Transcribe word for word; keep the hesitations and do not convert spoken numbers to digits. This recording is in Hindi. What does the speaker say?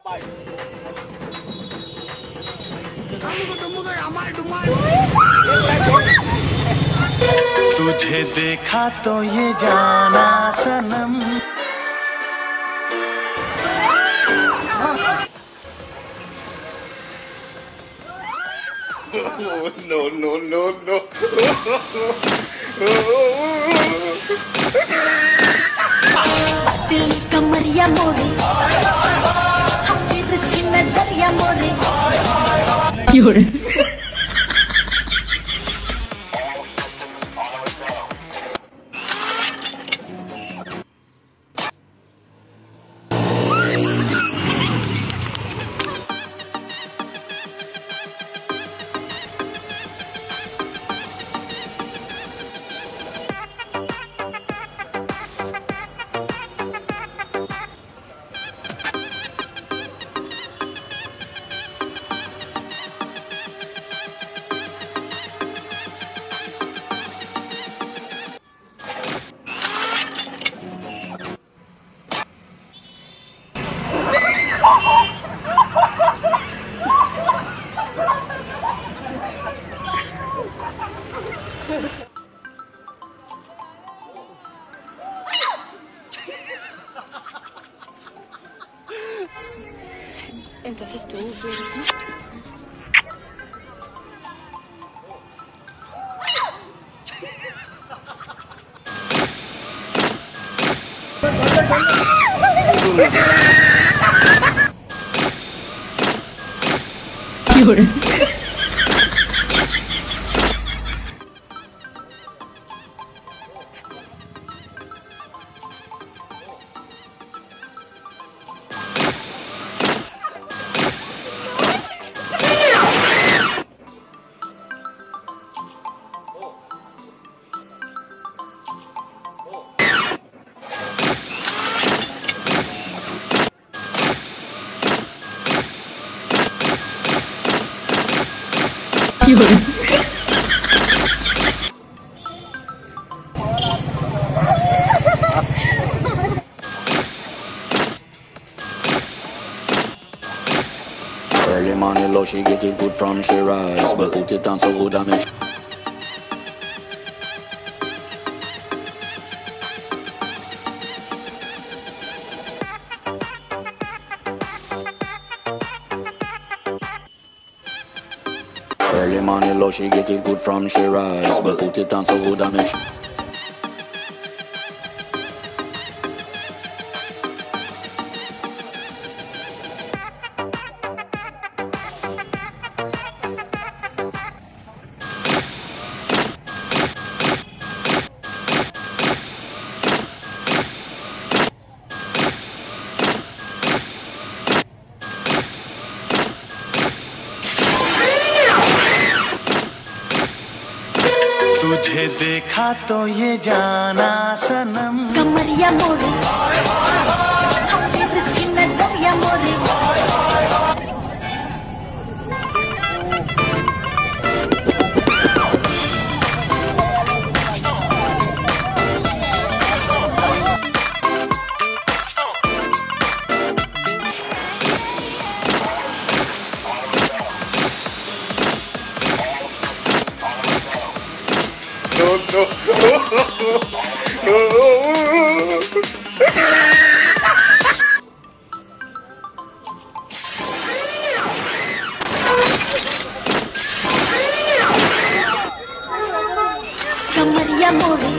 तुझे देखा तो ये जाना सनम। No, no, no, no. दिल कमरिया मोरे, तिरछी नजरिया मोरे। क्यों? Entonces tú, ¿no? Llora. Llora. Early morning low, she get it good from she rise, but put it on so good I make. Early morning low, she get it good from she rise, but put it on so good I make. तुझे देखा तो ये जाना सनम। कमरिया मोरे, तिरछी नजरिया मोरे। No, no, no, no. कमरिया मोरे,